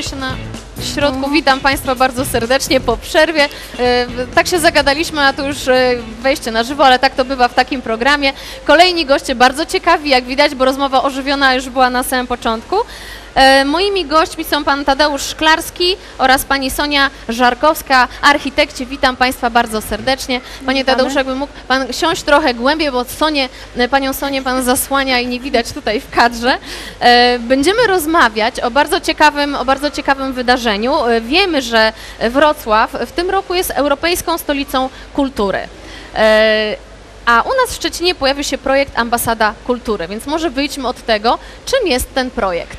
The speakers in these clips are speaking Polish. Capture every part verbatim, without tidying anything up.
znajduje się na środku. Witam Państwa bardzo serdecznie po przerwie. Tak się zagadaliśmy, a to już wejście na żywo, ale tak to bywa w takim programie. Kolejni goście bardzo ciekawi, jak widać, bo rozmowa ożywiona już była na samym początku. Moimi gośćmi są pan Tadeusz Szklarski oraz pani Sonia Żarkowska, architekci. Witam Państwa bardzo serdecznie. Panie Tadeuszu, jakby mógł pan siąść trochę głębiej, bo Sonię, panią Sonię pan zasłania i nie widać tutaj w kadrze. Będziemy rozmawiać o bardzo ciekawym, o bardzo ciekawym wydarzeniu. Wiemy, że Wrocław w tym roku jest Europejską Stolicą Kultury. A u nas w Szczecinie pojawi się projekt Ambasada Kultury, więc może wyjdźmy od tego, czym jest ten projekt.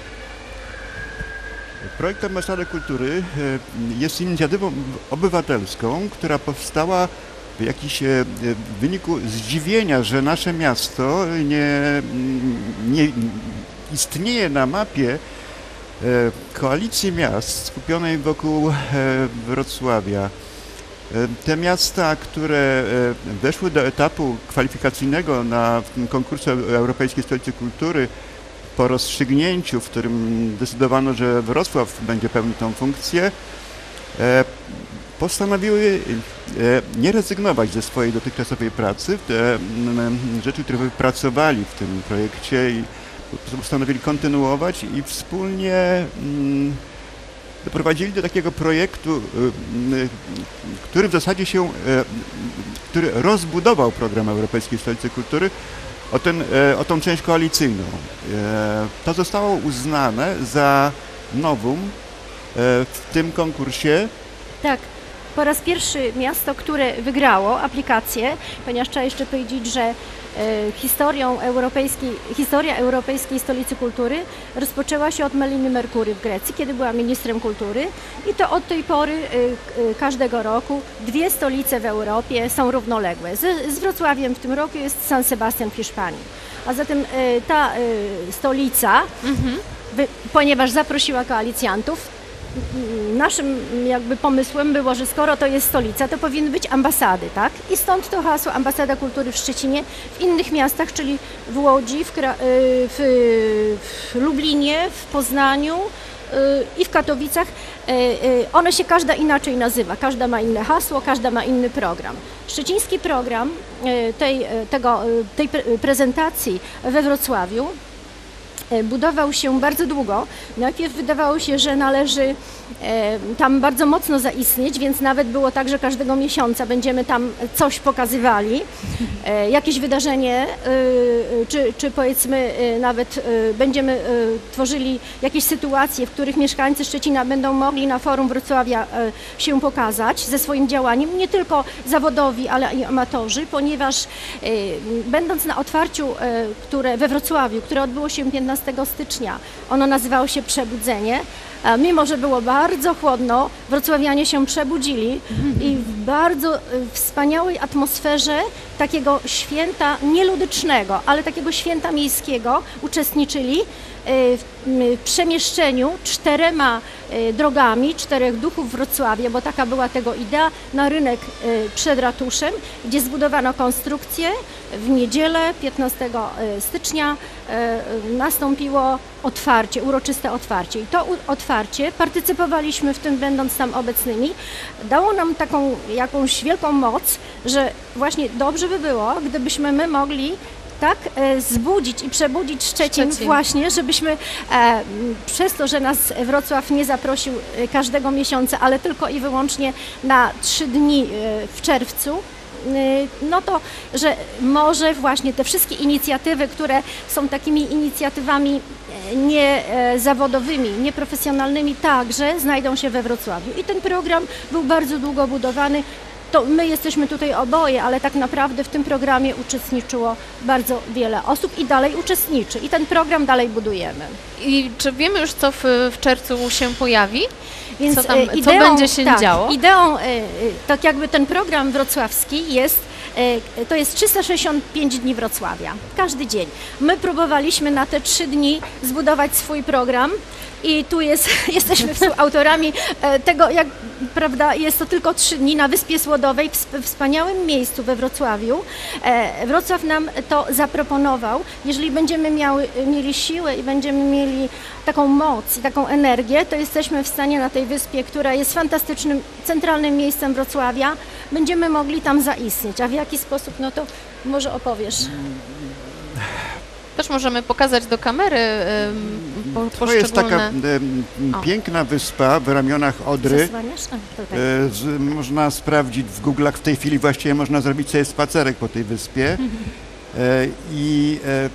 Projekt Ambasady Kultury jest inicjatywą obywatelską, która powstała w jakiś w wyniku zdziwienia, że nasze miasto nie, nie istnieje na mapie koalicji miast skupionej wokół Wrocławia. Te miasta, które weszły do etapu kwalifikacyjnego na konkursie Europejskiej Stolicy Kultury, po rozstrzygnięciu, w którym zdecydowano, że Wrocław będzie pełnił tą funkcję, postanowiły nie rezygnować ze swojej dotychczasowej pracy, te rzeczy, które wypracowali w tym projekcie, i postanowili kontynuować i wspólnie doprowadzili do takiego projektu, który w zasadzie się, który rozbudował program Europejskiej Stolicy Kultury o, ten, o tą część koalicyjną. To zostało uznane za novum w tym konkursie. Tak. Po raz pierwszy miasto, które wygrało aplikację, ponieważ trzeba jeszcze powiedzieć, że e, historią europejskiej, historia Europejskiej Stolicy Kultury rozpoczęła się od Meliny Mercury w Grecji, kiedy była ministrem kultury, i to od tej pory e, e, każdego roku dwie stolice w Europie są równoległe. Z, z Wrocławiem w tym roku jest San Sebastian w Hiszpanii. A zatem e, ta e, stolica, mhm. wy, ponieważ zaprosiła koalicjantów, naszym jakby pomysłem było, że skoro to jest stolica, to powinny być ambasady, tak? I stąd to hasło Ambasada Kultury w Szczecinie, w innych miastach, czyli w Łodzi, w, w, w Lublinie, w Poznaniu i w Katowicach. One się każda inaczej nazywa, każda ma inne hasło, każda ma inny program. Szczeciński program tej, tego, tej prezentacji we Wrocławiu budował się bardzo długo. Najpierw wydawało się, że należy e, tam bardzo mocno zaistnieć, więc nawet było tak, że każdego miesiąca będziemy tam coś pokazywali, e, jakieś wydarzenie, e, czy, czy powiedzmy e, nawet e, będziemy e, tworzyli jakieś sytuacje, w których mieszkańcy Szczecina będą mogli na forum Wrocławia e, się pokazać ze swoim działaniem, nie tylko zawodowi, ale i amatorzy, ponieważ e, będąc na otwarciu, e, które we Wrocławiu, które odbyło się piętnastego stycznia, ono nazywało się Przebudzenie. Mimo że było bardzo chłodno, wrocławianie się przebudzili i w bardzo wspaniałej atmosferze takiego święta nieludycznego, ale takiego święta miejskiego uczestniczyli w przemieszczeniu czterema drogami, czterech duchów Wrocławia, bo taka była tego idea, na rynek przed ratuszem, gdzie zbudowano konstrukcję. W niedzielę piętnastego stycznia nastąpiło otwarcie, uroczyste otwarcie. I to otwarcie, partycypowaliśmy w tym, będąc tam obecnymi, dało nam taką jakąś wielką moc, że właśnie dobrze by było, gdybyśmy my mogli tak e, zbudzić i przebudzić Szczecin, Szczecin właśnie, żebyśmy e, przez to, że nas Wrocław nie zaprosił e, każdego miesiąca, ale tylko i wyłącznie na trzy dni e, w czerwcu, e, no to, że może właśnie te wszystkie inicjatywy, które są takimi inicjatywami nie e, zawodowymi, nieprofesjonalnymi, także znajdą się we Wrocławiu. I ten program był bardzo długo budowany. To my jesteśmy tutaj oboje, ale tak naprawdę w tym programie uczestniczyło bardzo wiele osób i dalej uczestniczy. I ten program dalej budujemy. I czy wiemy już, co w, w czerwcu się pojawi? Więc co, tam, ideą, co będzie się tak, działo? Ideą, tak jakby ten program wrocławski jest e, to jest trzysta sześćdziesiąt pięć dni Wrocławia, każdy dzień. My próbowaliśmy na te trzy dni zbudować swój program i tu jest, jesteśmy współautorami e, tego, jak prawda, jest to tylko trzy dni na Wyspie Słodowej, w wspaniałym miejscu we Wrocławiu. E, Wrocław nam to zaproponował. Jeżeli będziemy miały, mieli siłę i będziemy mieli taką moc i taką energię, to jesteśmy w stanie na tej wyspie, która jest fantastycznym, centralnym miejscem Wrocławia, będziemy mogli tam zaistnieć. A w jaki sposób, no to może opowiesz. Też możemy pokazać do kamery um, po, To poszczególne... jest taka e, piękna wyspa w ramionach Odry. Zasłaniasz? A, tutaj. E, z, można sprawdzić w Google'ach, w tej chwili właściwie można zrobić sobie spacerek po tej wyspie. E, I e,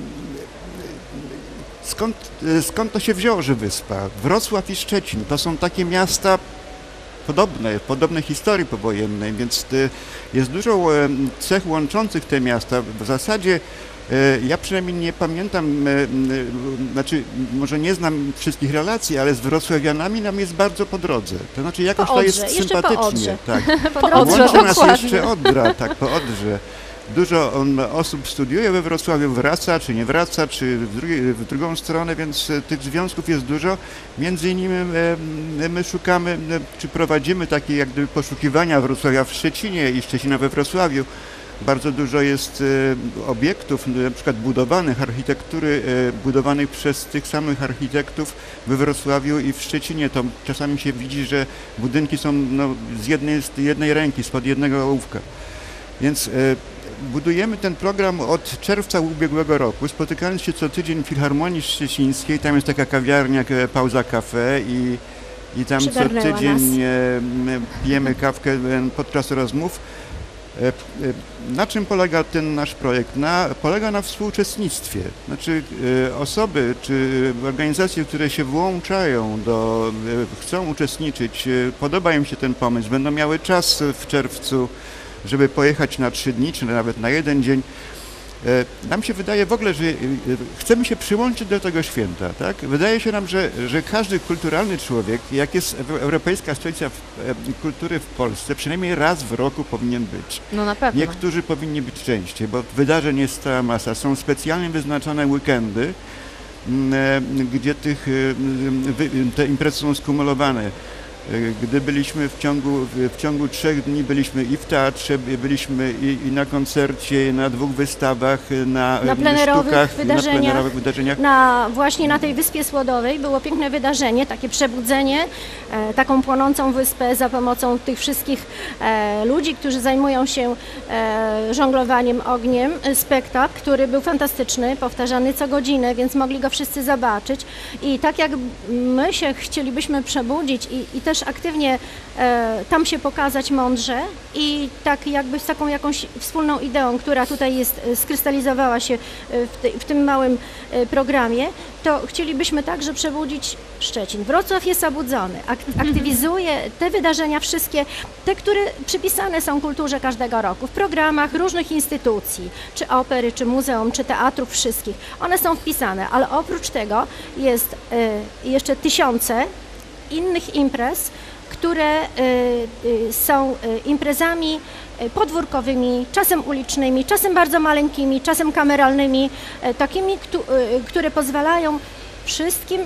skąd, e, skąd to się wzięło, że wyspa? Wrocław i Szczecin to są takie miasta podobne, podobne historii powojennej, więc e, jest dużo e, cech łączących te miasta. W zasadzie ja przynajmniej nie pamiętam, znaczy może nie znam wszystkich relacji, ale z wrocławianami nam jest bardzo po drodze. To znaczy jakoś to jest sympatycznie. Tak. Po Odrze, Łączy nas dokładnie. jeszcze Odra, tak, po Odrze. Dużo on, osób studiuje we Wrocławiu, wraca czy nie wraca, czy w, drugi, w drugą stronę, więc tych związków jest dużo. Między innymi my szukamy, czy prowadzimy takie jak gdyby poszukiwania Wrocławia w Szczecinie i Szczecina we Wrocławiu. Bardzo dużo jest e, obiektów, na przykład budowanych, architektury e, budowanych przez tych samych architektów we Wrocławiu i w Szczecinie. To czasami się widzi, że budynki są no, z, jednej, z jednej ręki, spod jednego ołówka. Więc e, budujemy ten program od czerwca ubiegłego roku, spotykając się co tydzień w Filharmonii Szczecińskiej. Tam jest taka kawiarnia, jak Pauza Cafe i, i tam co tydzień e, pijemy kawkę podczas rozmów. Na czym polega ten nasz projekt? Na, polega na współuczestnictwie. Znaczy e, osoby czy organizacje, które się włączają, do, e, chcą uczestniczyć, e, podoba im się ten pomysł, będą miały czas w czerwcu, żeby pojechać na trzy dni, czy nawet na jeden dzień. E, nam się wydaje w ogóle, że e, chcemy się przyłączyć do tego święta. Tak? Wydaje się nam, że, że każdy kulturalny człowiek, jak jest Europejska Stolica Kultury w Polsce, przynajmniej raz w roku powinien być. No na pewno. Niektórzy powinni być częściej, bo wydarzeń jest cała masa. Są specjalnie wyznaczone weekendy, gdzie tych, te imprezy są skumulowane. Gdy byliśmy w ciągu, w ciągu trzech dni, byliśmy i w teatrze, byliśmy i, i na koncercie, na dwóch wystawach, na, na plenerowych sztukach, wydarzeniach, na plenerowych wydarzeniach. Na, właśnie na tej Wyspie Słodowej było piękne wydarzenie, takie przebudzenie, e, taką płonącą wyspę za pomocą tych wszystkich e, ludzi, którzy zajmują się e, żonglowaniem ogniem. Spektakl, który był fantastyczny, powtarzany co godzinę, więc mogli go wszyscy zobaczyć. I tak jak my się chcielibyśmy przebudzić i, i też aktywnie e, tam się pokazać mądrze i tak jakby z taką jakąś wspólną ideą, która tutaj jest, skrystalizowała się w, te, w tym małym e, programie, to chcielibyśmy także przebudzić Szczecin. Wrocław jest obudzony, ak aktywizuje te wydarzenia wszystkie, te, które przypisane są kulturze każdego roku, w programach różnych instytucji, czy opery, czy muzeum, czy teatrów wszystkich. One są wpisane, ale oprócz tego jest e, jeszcze tysiące innych imprez, które y, y, są y, imprezami y, podwórkowymi, czasem ulicznymi, czasem bardzo maleńkimi, czasem kameralnymi, y, takimi, któ, y, które pozwalają wszystkim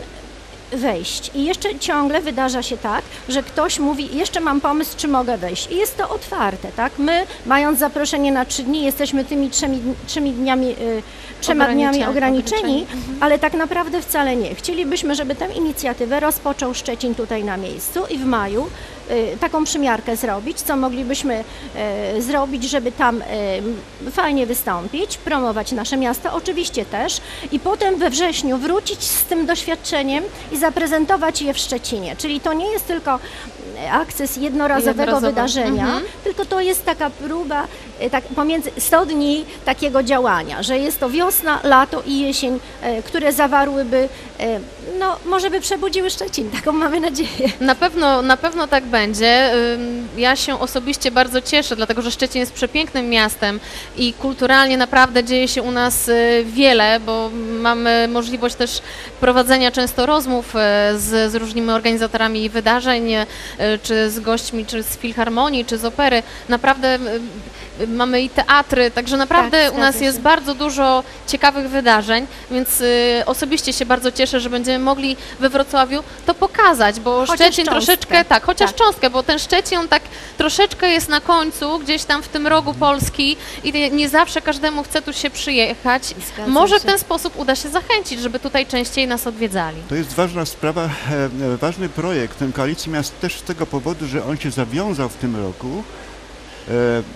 wejść. I jeszcze ciągle wydarza się tak, że ktoś mówi, jeszcze mam pomysł, czy mogę wejść. I jest to otwarte, tak? My, mając zaproszenie na trzy dni, jesteśmy tymi trzemi, trzemi dniami, y, trzema dniami ograniczeni, ograniczeni. Mhm. Ale tak naprawdę wcale nie. Chcielibyśmy, żeby tę inicjatywę rozpoczął Szczecin tutaj na miejscu i w maju y, taką przymiarkę zrobić, co moglibyśmy y, zrobić, żeby tam y, fajnie wystąpić, promować nasze miasto, oczywiście też, i potem we wrześniu wrócić z tym doświadczeniem i zaprezentować je w Szczecinie. Czyli to nie jest tylko akces jednorazowego Jednorazowe. wydarzenia, Mhm. tylko to jest taka próba tak, pomiędzy sto dni takiego działania, że jest to wiosna, lato i jesień, e, które zawarłyby, e, no może by przebudziły Szczecin, taką mamy nadzieję. Na pewno, na pewno tak będzie. będzie. Ym, Ja się osobiście bardzo cieszę, dlatego że Szczecin jest przepięknym miastem i kulturalnie naprawdę dzieje się u nas y, wiele, bo mamy możliwość też prowadzenia często rozmów y, z, z różnymi organizatorami wydarzeń, y, czy z gośćmi, czy z filharmonii, czy z opery. Naprawdę y, y, mamy i teatry, także naprawdę Tak, u nas zgadza jest się. bardzo dużo ciekawych wydarzeń, więc y, osobiście się bardzo cieszę, że będziemy mogli we Wrocławiu to pokazać, bo Chociaż Szczecin cząstkę. troszeczkę, tak, chociaż Tak. cząstkę, bo ten Szczecin on tak troszeczkę jest na końcu, gdzieś tam w tym rogu Polski i nie- nie zawsze każdemu chce tu się przyjechać. Zgadza Może się. w ten sposób uda się zachęcić, żeby tutaj częściej nas odwiedzali. To jest ważna sprawa, e, e, ważny projekt ten Koalicji Miast też z tego powodu, że on się zawiązał w tym roku, e,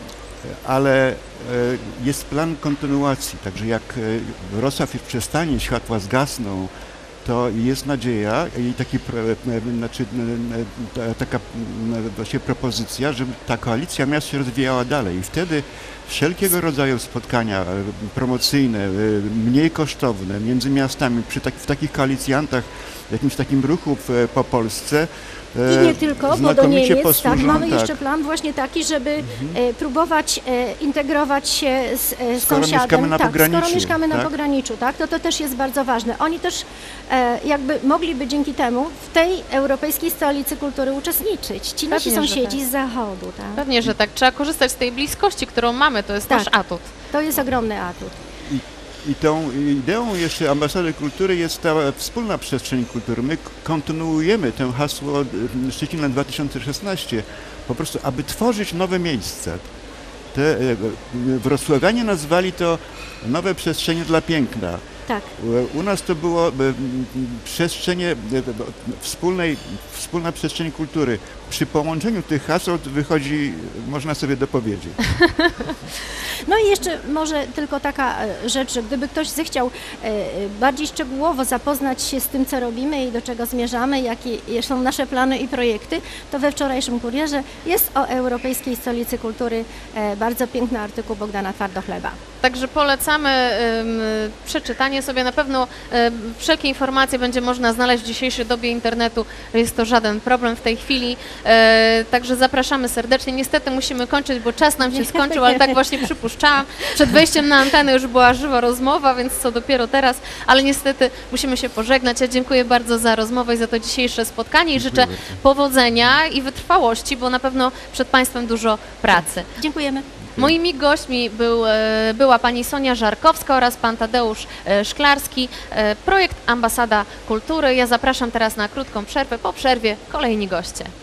ale e, jest plan kontynuacji, także jak e, Wrocław już przestanie, światła zgasną, to jest nadzieja i taki, pro- e, znaczy, e, e, taka m, właśnie propozycja, żeby ta koalicja miast się rozwijała dalej i wtedy wszelkiego rodzaju spotkania e, promocyjne, e, mniej kosztowne między miastami przy tak, w takich koalicjantach, w jakimś takim ruchu w, po Polsce e, I nie tylko, bo do znakomicie Niemiec, tak, posłużą, mamy tak. Mhm. jeszcze plan właśnie taki, żeby e, próbować e, integrować się z e, Skoro sąsiadem. mieszkamy na tak, pograniczu, skoro mieszkamy na tak? pograniczu, tak, to to też jest bardzo ważne. Oni też e, jakby mogliby dzięki temu w tej Europejskiej Stolicy Kultury uczestniczyć. Ci nasi Pewnie, że sąsiedzi tak. z zachodu, tak. Pewnie, że tak. Trzeba korzystać z tej bliskości, którą mamy, to jest Tak. nasz atut. To jest ogromny atut. I tą ideą jeszcze Ambasady Kultury jest ta wspólna przestrzeń kultury. My k- kontynuujemy tę hasło e, Szczecina dwa tysiące szesnaście, po prostu, aby tworzyć nowe miejsca. Te, e, e, wrocławianie nazwali to nowe przestrzenie dla piękna. Tak. U- U nas to było e, m, przestrzenie e, e, wspólnej, wspólna przestrzeń kultury. Przy połączeniu tych haseł wychodzi, można sobie dopowiedzieć. No i jeszcze może tylko taka e, rzecz, że gdyby ktoś zechciał e, e, bardziej szczegółowo zapoznać się z tym, co robimy i do czego zmierzamy, jakie są nasze plany i projekty, to we wczorajszym kurierze jest o Europejskiej Stolicy Kultury e, bardzo piękny artykuł Bogdana Twardochleba. Także polecamy ym, przeczytanie sobie. Na pewno ym, wszelkie informacje będzie można znaleźć w dzisiejszej dobie internetu. Jest to żaden problem w tej chwili. E, także zapraszamy serdecznie. Niestety musimy kończyć, bo czas nam się skończył, ale tak właśnie przypuszczałam. Przed wejściem na antenę już była żywa rozmowa, więc co dopiero teraz, ale niestety musimy się pożegnać. Ja dziękuję bardzo za rozmowę i za to dzisiejsze spotkanie i życzę bardzo. powodzenia i wytrwałości, bo na pewno przed Państwem dużo pracy. Dziękujemy. Moimi gośćmi był, e, była pani Sonia Żarkowska oraz pan Tadeusz e, Szklarski, e, projekt Ambasada Kultury. Ja zapraszam teraz na krótką przerwę. Po przerwie kolejni goście.